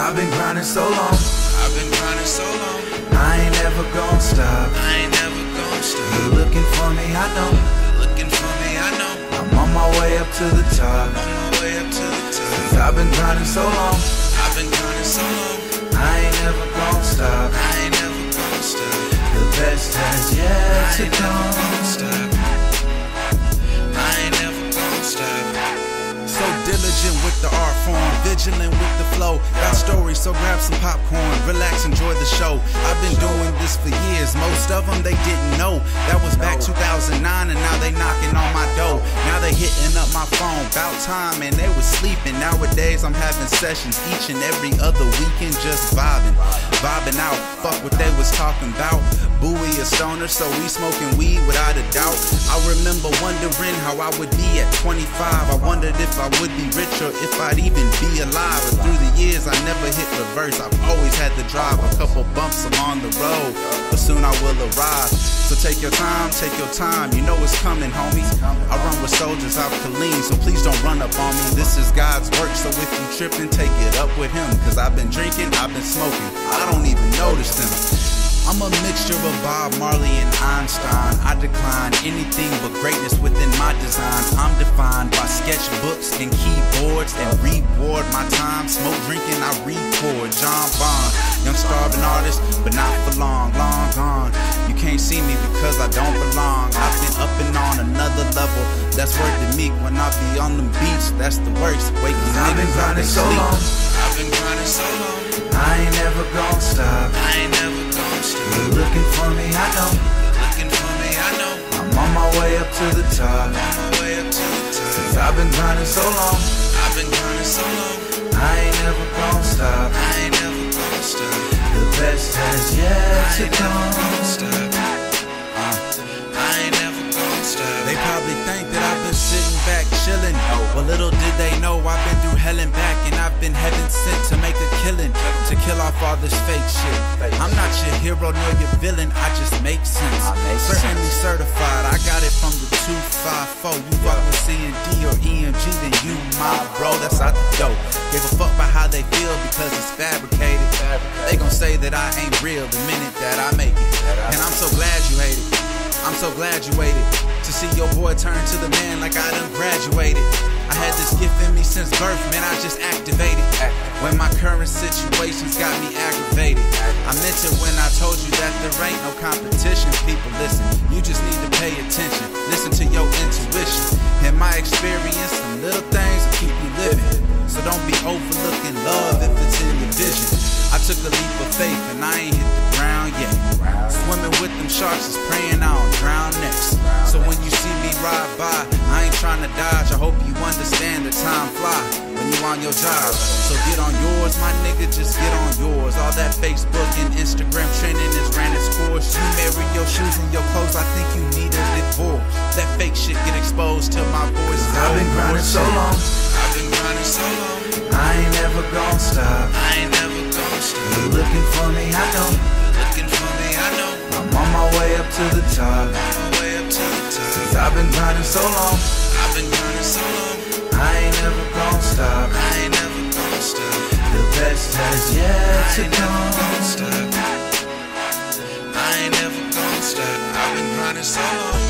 I've been grinding so long. I've been grinding so long. I ain't never gonna stop. I ain't never gonna stop. You're looking for me, I know. Looking for me, I know. I'm on my way up to the top. On my way up to the top. 'Cause I've been grinding so long. I've been grinding so long. I ain't never gonna stop. I ain't never gonna stop. The best has yet to I ain't never come. gonna stop. I ain't never gonna stop. So diligent with the art form, vigilant with the flow. Got stories, so grab some popcorn, relax, enjoy the show. I've been doing this for years, most of them they didn't know. That was back 2009 and now they knocking on my door. Now they hitting up my phone, about time and they was sleeping. Nowadays I'm having sessions each and every other weekend, just vibing out. Fuck what they was talking about. Bowie a stoner, so we smoking weed without a doubt. I remember wondering how I would be at 25. I wondered if I would be rich or if I'd even be alive. But through the years I never hit reverse. I've always had to drive a couple bumps along the road, but soon I will arrive. So take your time, you know it's coming, homies. I run with soldiers out Killeen, so please don't run up on me. This is God's work, so if you trippin', take it up with him. Cause I've been drinking, I've been smoking, I don't even notice them. I'm a mixture of Bob Marley and Einstein. I decline anything but greatness within my designs. I'm defined by sketchbooks and keyboards and reward my time. Smoke drinking, I record. John Bond, young starving artist, but not for long, long gone. You can't see me because I don't belong. I've been up and on another level. That's word to me when I be on them beats. That's the worst. Waking I've been grinding so long. I've been grinding so long. I ain't never gonna stop. I ain't never gonna stop. You're looking for me, I know. Looking for me, I know. I'm on my way up to the top. On my way up to the top. 'Cause I've been grinding so long. I've been grinding so long. I ain't never gonna stop. I ain't never gonna stop. The best has yet I to ain't never come. gonna stop. I ain't never gonna stop. They probably think that I've been sitting back chilling, but little did they know I've been through hell and back, and I've been heaven sent to make a killing, to kill off all this fake shit. I'm not your hero nor your villain, I just make sense. Certainly certified, I got it from the 254. You fuck with C&D or EMG, then you my bro, that's out the door. Give a fuck about how they feel because it's fabricated. They gon' say that I ain't real the minute that I make it, and I'm so glad you hate it. I'm so glad you waited to see your boy turn to the man like I done graduated. I had this gift in me since birth, man, I just activated. When my current situations got me aggravated, I meant it when I told you that there ain't no competition. People, listen, you just need to pay attention. Listen to your intuition. In my experience, some little things will keep you living. So don't be overlooking love if it's in your vision. I took a leap of faith and I ain't hit the ground yet. Swimming with them sharks is praying I don't drown next. So when you see me ride by, I ain't trying to dodge. I hope you understand the time fly when you on your job. So get on yours, my nigga, just get on yours. All that Facebook and Instagram trending is ran its course. You marry your shoes and your clothes, I think you need a divorce. That fake shit get exposed till my voice. I've been grinding so long. I've been grinding so long. I ain't never gonna stop. I ain't never gonna stop. You're looking for me, I know. Looking for me, I know. I'm on my way up to the top. On my way up to the top. 'Cause I've been grinding so long. I've been grinding so long. I ain't never gonna stop. I ain't never gonna stop. The best has yet I to ain't never come. gonna stop. I ain't never gonna stop. I've been grinding so long.